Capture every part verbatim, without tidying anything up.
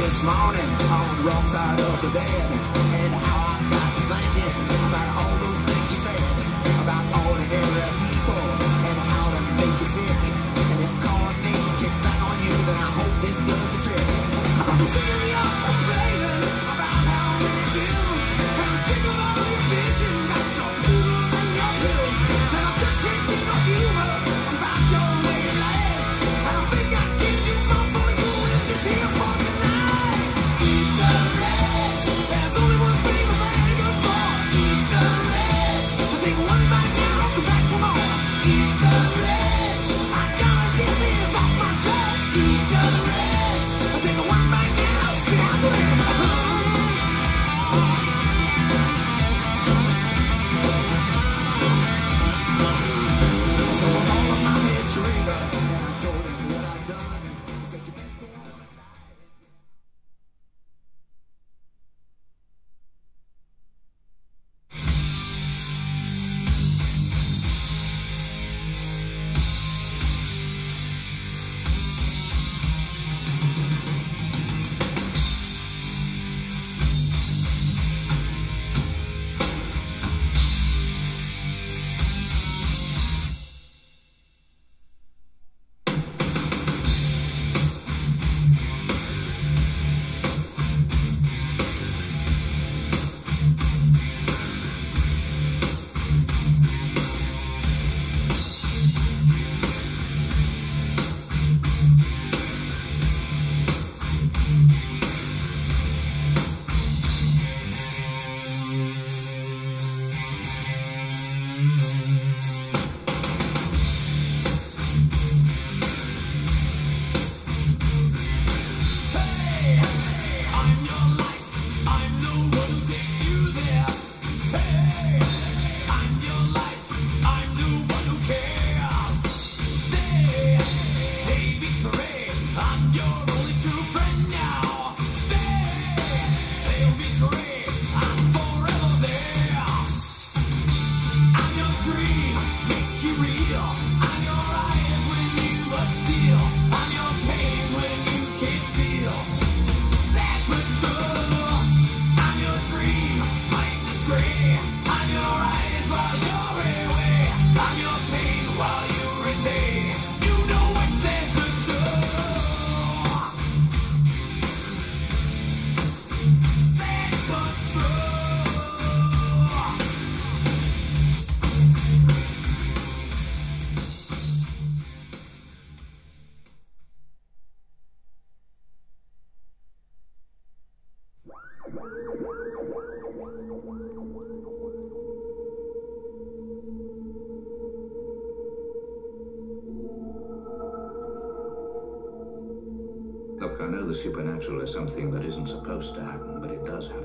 this morning on the wrong side of the bed, and how I got to thinking about all those things you said about ordinary people and how they make you sick. And if calling things kicks back on you, then I hope this does the trick. I'm so sick of your complaining about how many bills, and I'm sick of all your bitching about your poodles and your pills, and I'm just crazy of humor about your way of life. I don't think I give you more for you if you're here for the night. Eat the rest. There's only one thing I'm very good for. Eat the rest. I'll take one bite now, I'll come back for more. Eat the rest. I gotta get this off my chest. Eat the rest. I'll take one bite now, I'll spit out the rest. So I'm all on my head, Sharika, and I told him what I'd done. He said you best go on and die. Look, I know the supernatural is something that isn't supposed to happen, but it does happen.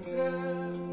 pretend